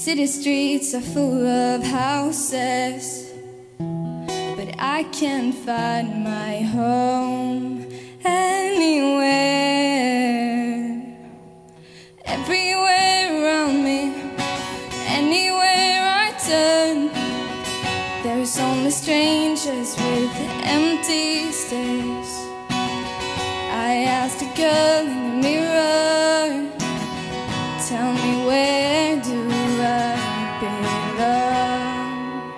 city streets are full of houses, but I can't find my home anywhere. Everywhere around me, anywhere I turn, there's only strangers with empty stares. I asked a girl in the mirror, tell me, where do I belong?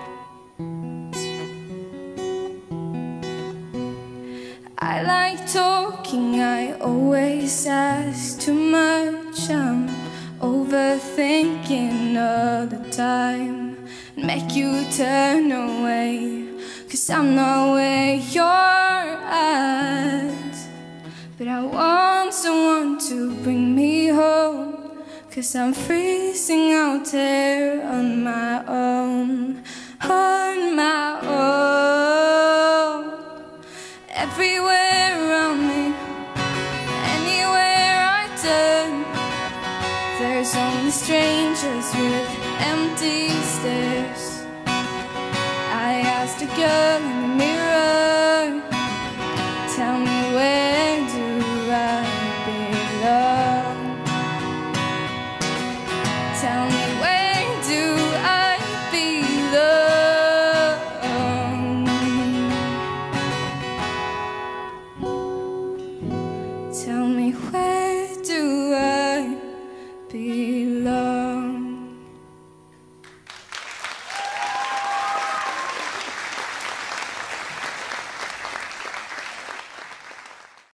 I like talking, I always ask too much. I'm overthinking all the time, make you turn away, 'cause I'm not where you're at. But I want someone to bring me home, 'cause I'm freezing out here on my own, on my own. Everywhere around me, anywhere I turn, there's only strangers with empty stares. I asked a girl